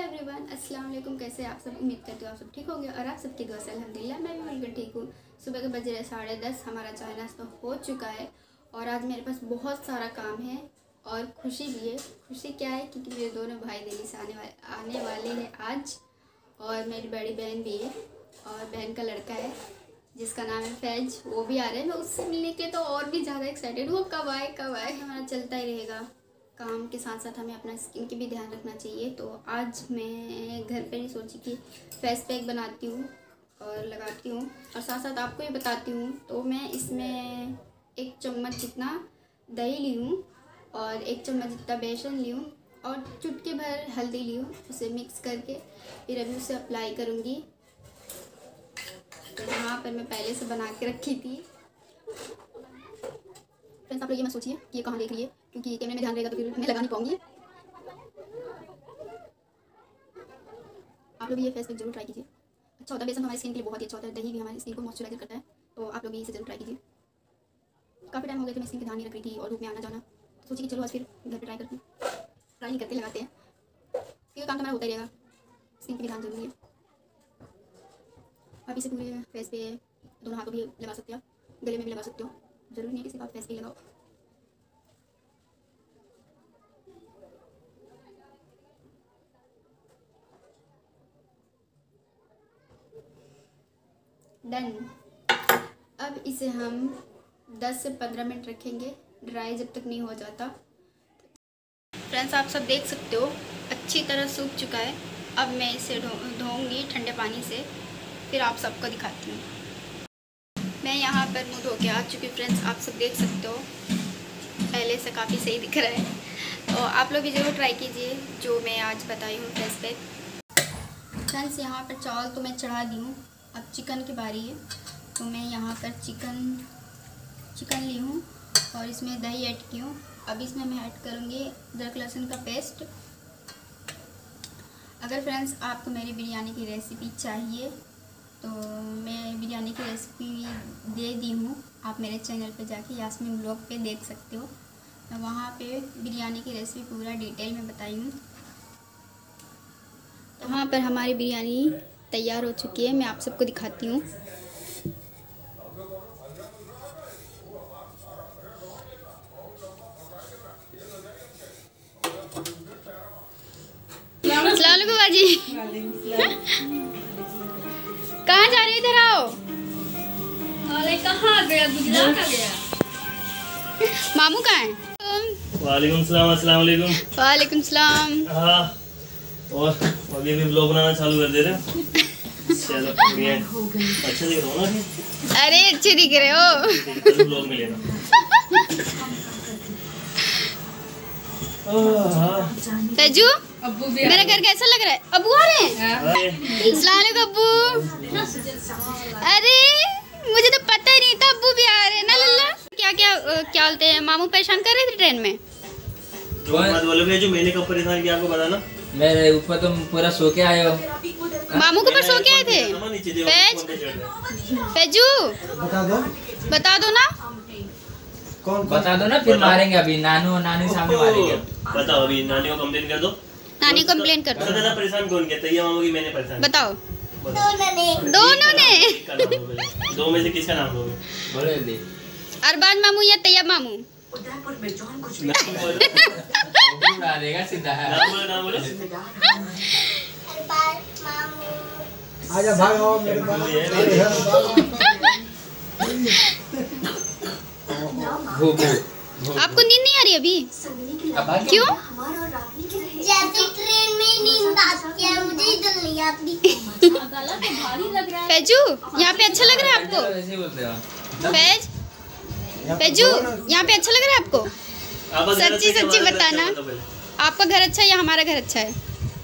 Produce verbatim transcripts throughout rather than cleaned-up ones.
Everyone, अस्सलाम वालेकुम। कैसे आप सब? उम्मीद करती हूँ आप सब ठीक होंगे और आप सबकी दुआ से अल्हम्दुलिल्लाह मैं भी बिल्कुल ठीक हूँ। सुबह के बज रहे साढ़े दस, हमारा चाय नाश्ता हो चुका है और आज मेरे पास बहुत सारा काम है और खुशी भी है। खुशी क्या है? क्योंकि मेरे दोनों भाई दिल्ली से आने वाले आने वाले हैं आज, और मेरी बड़ी बहन भी है और बहन का लड़का है जिसका नाम है फैज, वो भी आ रहे हैं। मैं उससे मिलने के लिए तो और भी ज़्यादा एक्साइटेड हूँ। कब आए कब आए। हमारा चलता ही रहेगा, काम के साथ साथ हमें अपना स्किन की भी ध्यान रखना चाहिए। तो आज मैं घर पे नहीं सोची कि फेस पैक बनाती हूँ और लगाती हूँ और साथ साथ आपको ये बताती हूँ। तो मैं इसमें एक चम्मच जितना दही ली हूँ और एक चम्मच जितना बेसन ली हूँ और चुटकी भर हल्दी ली हूँ। उसे मिक्स करके फिर अभी उसे अप्लाई करूँगी। तो यहाँ पर मैं पहले से बना के रखी थी। फ्रेंड्स, आप लोग ये मत सोचिए कि ये कहाँ देख रही है, क्योंकि कैमरे में ध्यान रहेगा तो फिर मैं लगा नहीं पाऊंगी। आप लोग ये फेस पैक जरूर ट्राई कीजिए। अच्छा होता है, बेसन हमारी स्किन के लिए बहुत ही अच्छा होता है, दही भी हमारी स्किन को मॉइस्चराइजर करता है। तो आप लोग भी इसे जरूर ट्राई कीजिए। काफ़ी टाइम हो गया कि मैं स्किन का ध्यान नहीं रख रही थी और धूप में आना जाना, तो सोची कि चलो आज फिर घर पर ट्राई करते हैं। ट्राई नहीं करते, लगाते हैं, क्योंकि काम तो हमारा होता ही रहेगा। स्किन की भी ध्यान जरूरी है। आप इसे पूरे फेस पे, दोनों हाथों भी लगा सकते हो, गले में भी लगा सकते हो। जरूरी नहीं कि सिर्फ आप फेस पे लगाओ। डन। अब इसे हम दस से पंद्रह मिनट रखेंगे ड्राई, जब तक नहीं हो जाता। फ्रेंड्स, आप सब देख सकते हो अच्छी तरह सूख चुका है। अब मैं इसे धोऊंगी ठंडे पानी से, फिर आप सबको दिखाती हूँ। मैं यहाँ पर मुँह धो के आ चुकी हूँ। फ्रेंड्स, आप सब देख सकते हो पहले से काफ़ी सही दिख रहा है। तो आप लोग भी ज़रूर ट्राई कीजिए जो मैं आज बताई हूँ फेस पैक। फ्रेंड्स, यहाँ पर चावल तो मैं चढ़ा दी हूँ, अब चिकन की बारी है। तो मैं यहाँ पर चिकन चिकन ली हूँ और इसमें दही ऐड की हूँ। अब इसमें मैं ऐड करूँगी अदरक लहसुन का पेस्ट। अगर फ्रेंड्स आपको मेरी बिरयानी की रेसिपी चाहिए तो मैं बिरयानी की रेसिपी दे दी हूँ, आप मेरे चैनल पे जाके यास्मीन ब्लॉग पे देख सकते हो। मैं वहाँ पे बिरयानी की रेसिपी पूरा डिटेल में बताई हूँ। तो वहाँ पर हमारी बिरयानी तैयार हो चुकी है, मैं आप सबको दिखाती हूँ। अस्सलाम वालेकुम बाजी। कहाँ जा रही हो? इधर आओ। अरे कहाँ गया? गुजरात आ गया। मामू कहाँ है? वालेकुम सलाम। अस्सलाम वालेकुम। वालेकुम सलाम। हाँ, और अभी भी ब्लॉग बनाना चालू कर दे रहे हो। चलो बढ़िया, अच्छे दिख रहे हो ना? अरे अच्छे दिख रहे हो। ब्लॉग में लेना। तेजू, अब्बू भी मेरा घर कैसा लग रहा है? अब्बू आ रहे हैं? अस्सलाम वालेकुम अब्बू। अरे मुझे तो पता ही नहीं था अब्बू भी आ रहे हैं ना। लल्ला क्या क्या क्या बोलते हैं, मामू परेशान कर रहे थे ट्रेन में। जो बात बोलोगे, जो मैंने कब परेशान किया आपको बताना। मेरे ऊपर तुम पूरा सो के आए हो। मामू के ऊपर सो के आए थे? फैज, फैजू बता दो बता दो ना। कौन बता दो ना, फिर मारेंगे। अभी नानू नानी सामने मारेंगे। बताओ, अभी नानी को कंप्लेन कर दो। नानी को कंप्लेन कर सबसे दो। ज्यादा परेशान कौन किया? तैया मामू की मैंने परेशान। बताओ। दोनों ने दोनों ने। दो में से किसका नाम लोगे? बोले दे। अरबाज मामू या तैयब मामू? नाम बोलो। उड़ा देगा सीधा है। नाम बोलो, नाम बोलो। आजा भागो मेरे आपको नींद नहीं आ रही अभी? क्यों? जैसे ट्रेन में नींद आती है, मुझे इधर नहीं आती। फैजू, यहाँ पे अच्छा लग रहा है आपको? ऐसे बोलते हो। फैज, फैजू, यहाँ पे अच्छा लग रहा है आपको? सच्ची सच्ची बताना, आपका घर अच्छा है या हमारा घर अच्छा है?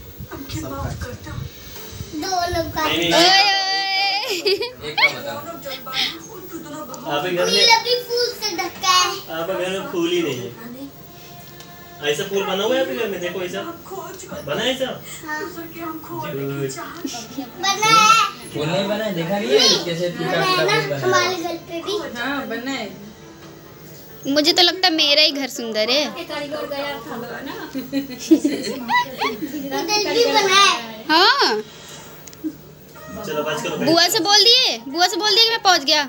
दोनों का ओए ओए। एक का बताओ। आपके घर में अभी फूल से ढका है। आपके घर में फूल ही नहीं है। ऐसा फूल बना हुआ है आपके घर में? देखो ऐसा बना है, ऐसा बना है। फूल नहीं बना है, देखा नहीं है कैसे टूटा बना है फूटा ना फूल बना हमारे है। घर पे भी। हाँ बना है। मुझे तो लगता है मेरा ही घर सुंदर है। एक कारीगर गया था ना। उधर भी बना है। हाँ, चलो बस करो। बुआ से बोल दिए, बुआ से बोल दिए कि मैं पहुंच गया।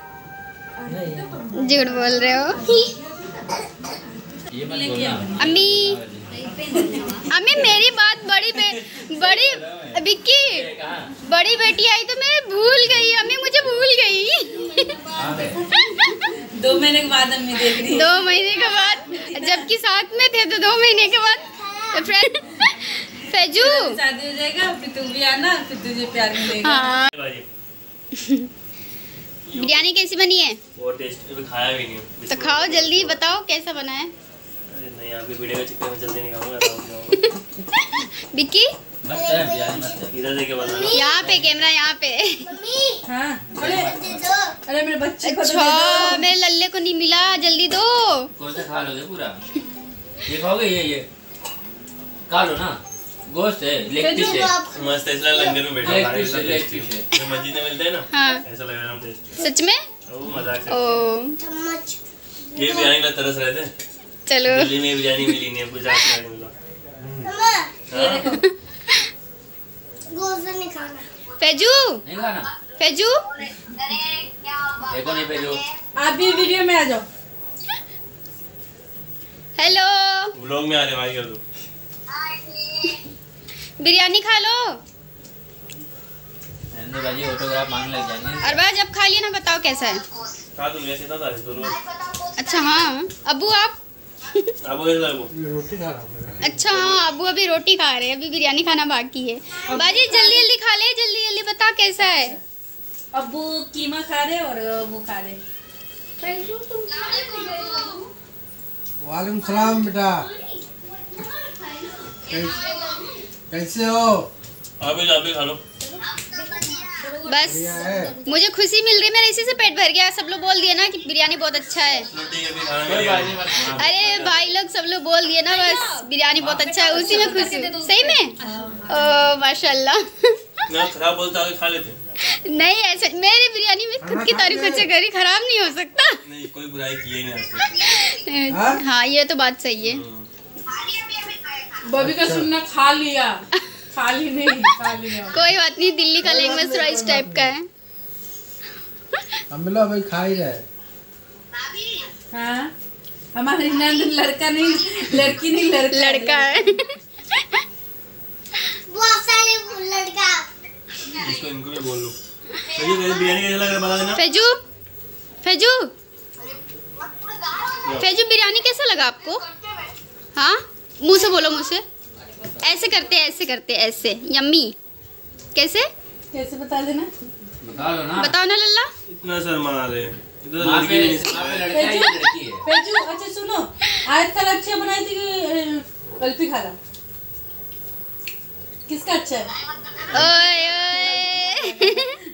झूठ बोल रहे हो। ये मत बोलना। अम्मी, अम्मी मेरी बात बड़ी बे, बड़ी विक्की, बड़ी बेटी आई तो मैं भूल गई। अम्मी मुझे भूल गई। दो महीने के बाद अम्मी देख रही है। दो महीने के बाद, जबकि साथ में थे तो दो महीने के बाद। तो फ्रेंड फैजू, शादी हो जाएगा फिर तू भी आना, फिर तुझे प्यार मिलेगा। हाँ। बिरयानी कैसी बनी है? बहुत टेस्ट, अभी खाया भी नहीं हूँ। तो खाओ जल्दी, बताओ कैसा बना है। अरे नहीं, आपकी वीडियो के चक्कर में जल्दी नहीं खाऊंगा। विक्की मस्त है बिरयानी, मस्त है। इधर देके बताना। यहाँ पे कैमरा, यहाँ पे। मम्मी हाँ अरे दे दो। अरे मेरे बच्चे को तो दे अच्छा, दो। मेरे लल्ले को नहीं मिला, जल्दी दो। कौन सा खा लोगे पूरा? ये खाओगे? ये ये खा लो ना, गोश्त है, लेग पीस है। मस्त है, इसलिए लंगर में बैठा लेग खाने पीस में है, लेग टेस्टी पीस है। है। जो मस्जिद में मिलते हैं ना, हाँ, ऐसा लग रहा है टेस्ट। सच में? ओ मजाक से। ओ चम्मच। ये बिरयानी का तरस रहे थे। चलो। दिल्ली में बिरयानी मिली नहीं, कुछ आज के मिला। मम्मा हाँ? गोश्त नहीं खाना। फैजू, नहीं खाना? फैजू, देखो नहीं पे जो आप भी वीडियो में आ जाओ। हेलो, व्लॉग में आने वाली कर दो। बिरयानी खा लो। रहने बाजी ऑटोग्राफ मांगने लग जाएंगे। और बाद जब खा लिया ना बताओ कैसा है। खा तुम ऐसे ना तारीफ करो। अच्छा हाँ, अब्बू आप? अब वो ऐसा लगो। ये रोटी खा रहा हूँ मैं। अच्छा हाँ, अब्बू अभी रोटी खा रहे हैं, अभी बिरयानी खाना बाकी है। बाजी जल्दी जल्दी खा ले, जल्दी जल्दी बता कैसा है। अब्बू कीमा खा रहे और वो खा रहे। वालेकुम सलाम बेटा। कैसे- कैसे हो? आप भी आप भी खा लो। बस बढ़िया है। मुझे खुशी मिल रही है, मेरा इसी से पेट भर गया। सब लोग बोल दिए ना कि बिरयानी बहुत अच्छा है। चलो ठीक है, अभी खाना कोई मिलेगा। बात नहीं, मत खाना। अरे भाई लोग सब लोग बोल दिए ना, बस बिरयानी बहुत अच्छा है, उसी में खुश हूँ। सही में? ओ माशाल्लाह। ना खराब बोलता आगे खा लेते। नहीं ऐसे, मेरी बिरयानी में खुद की तारीफ अच्छे करी, खराब नहीं हो सकता। नहीं, कोई बुराई की ही नहीं आज तक। हाँ? हाँ ये तो बात सही है। बॉबी का सुनना खा लिया, खाली नहीं खा लिया। कोई बात नहीं, दिल्ली का लैंग्वेज थोड़ा इस टाइप का है। हम लोग भाई खा ही रहे। हाँ हमारे नंद लड़का नहीं, लड़की नहीं, लड़का लड़का है। बहुत सारे लड़का। इसको इनको भी बोल लो। तो ये बिरयानी कैसा लग रहा है बता देना। फैजू, फैजू, फैजू बिरयानी कैसा लगा आपको? हाँ मुंह से बोलो, मुंह से। ऐसे करते ऐसे करते ऐसे, यम्मी। कैसे कैसे बता देना? बता लो ना। बताओ ना लल्ला। इतना शर्मा रहे हैं। इधर तो वहाँ लड़की पे भी नहीं। वहाँ पे लड़का है, ये लड़की है। पेजू अच्छा सुनो, आज कल अच्छा बनाई थी कि गलती खा रहा? किसका अच्छा है? ओए ओए।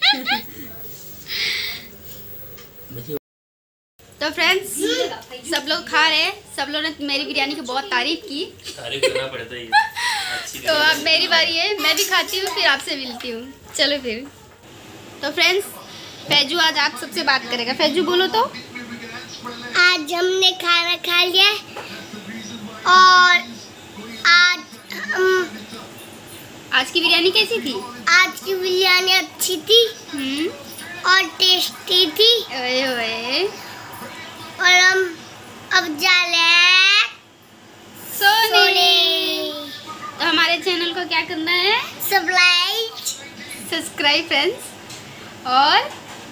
तो फ्रेंड्स सब लोग खा रहे हैं, सब लोग ने मेरी बिरयानी की बहुत तारीफ की। तारीफ करना पड़ता ही है। अच्छी तो अब मेरी बारी है, मैं भी खाती हूँ फिर आपसे मिलती हूँ। चलो फिर। तो फ्रेंड्स फैजू आज आप सबसे बात करेगा। फैजू बोलो तो। आज हमने खाना खा लिया और आज हम आज की बिरयानी कैसी थी? आज की बिरयानी अच्छी थी हम्म, और टेस्टी थी। ओए ओए। और हम अब जा रहे हैं सोने। सोने। तो हमारे चैनल को क्या करना है? सब लाइक सब्सक्राइब फ्रेंड्स, और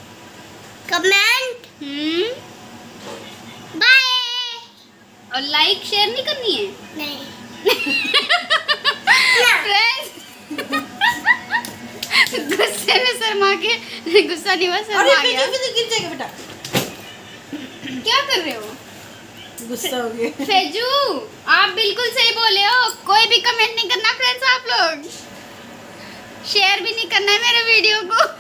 कमेंट हम्म बाय। और लाइक शेयर नहीं करनी है नहीं फ्रेंड्स। गुस्से में शर्मा के, गुस्सा नहीं हुआ, अरे शर्मा पेजू गया। भी तो गिर जाएगा बेटा। क्या कर रहे हो? गुस्सा हो गया। फैजू आप बिल्कुल सही बोले हो, कोई भी कमेंट नहीं करना फ्रेंड्स। आप लोग शेयर भी नहीं करना है मेरे वीडियो को।